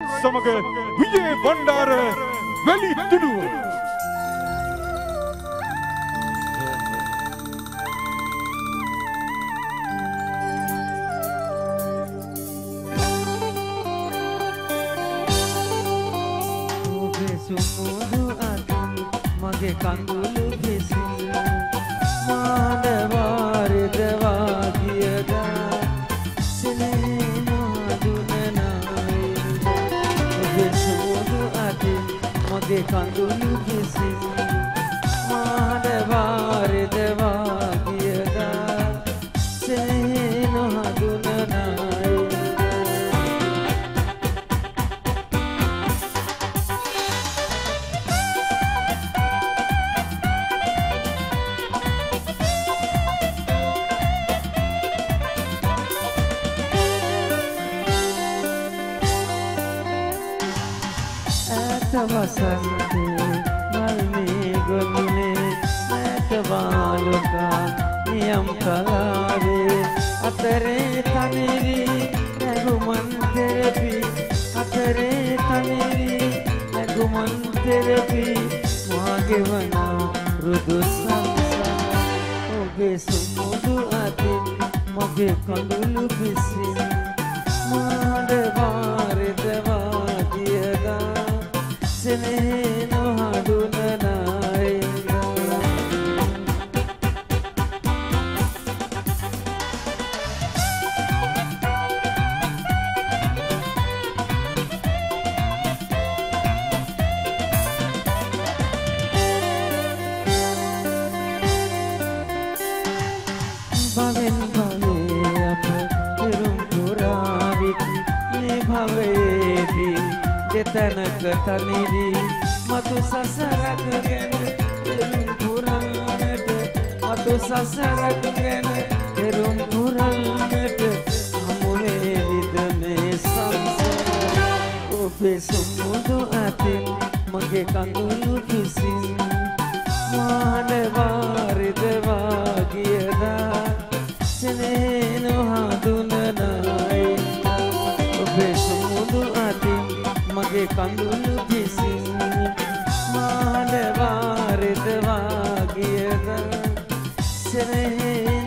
සමග විජේ බණ්ඩාර වැලිතුඩුව සුමුදු අතින් මගේ කඳුළු විසින් මානවාරද වාගියදා සිනේනවා දුනනායි ඔබේ සුමුදු අතින් මගේ කඳුළු විසින් මානවාරද වාගියදා සිනේනවා දුනනායි වසන්තේ මල්මේ ගොනුනේ මෑත වාලුකා නියම් කලාවේ අතරේ තනිවි නැගුමන් තෙරපි අතරේ තනිවි නැගුමන් තෙරපි මාගෙවන රුදු සංසාර ඔබේ සුමුදු අතින් මගේ කඳුළු විසින් මාඩ වාරද වාගියදා Seneno hadunanai Bhaven bhave apa pirum puravit ne bhavedi Detanaka tanivi matu sasarak gen perum puranat matu sasarak gen perum puranat amune vidme samsara obe sumudu atin mage kandulu visin mahadevarid vagiyada seneno hadunanai obe sumudu atin mage kandulu visin mahadevarid vagiyada seneno